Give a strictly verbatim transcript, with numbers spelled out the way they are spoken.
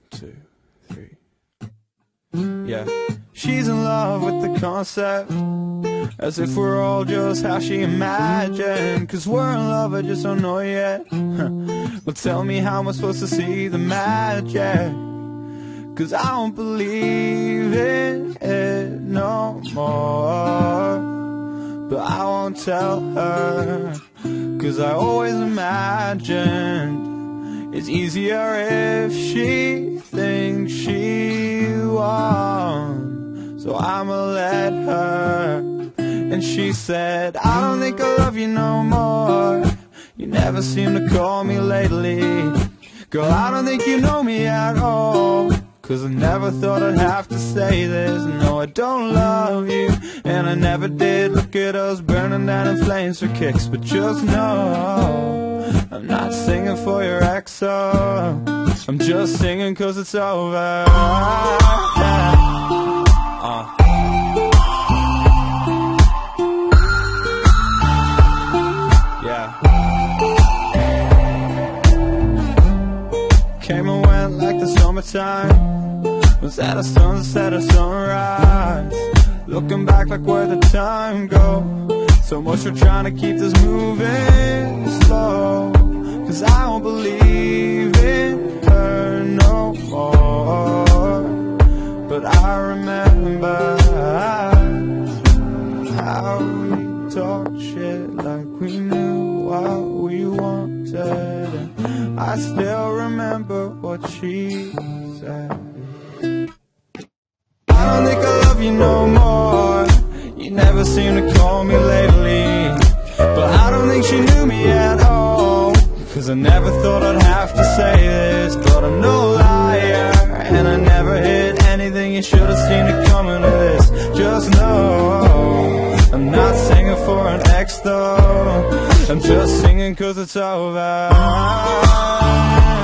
two, three. Yeah. She's in love with the concept, as if we're all just how she imagined. Cause we're in love, I just don't know yet. Well, tell me, how am I supposed to see the magic? Cause I don't believe in it no more. But I won't tell her, cause I always imagined it's easier if she thinks she won. So I'ma let her. And she said, I don't think I love you no more. You never seem to call me lately. Girl, I don't think you know me at all. Cause I never thought I'd have to say this. No, I don't love you, and I never did. Look at us burning down in flames for kicks. But just know, I'm not singing for your ex, oh. I'm just singing cause it's over. uh. Yeah. Came and went like the summertime. Was at a sunset or sunrise. Looking back like where'd the time go? So much for trying to keep this moving slow. Cause I don't believe in her no more. But I remember how we talked shit like we knew what we wanted. And I still remember what she said. I don't think I love you no more. You never seem to call me lately. But I don't think she knew me at all. Cause I never thought I'd have to say this. But I'm no liar, and I never hid anything. You should have seen it coming to this. Just know, I'm not singing for an ex though. I'm just singing cause it's over.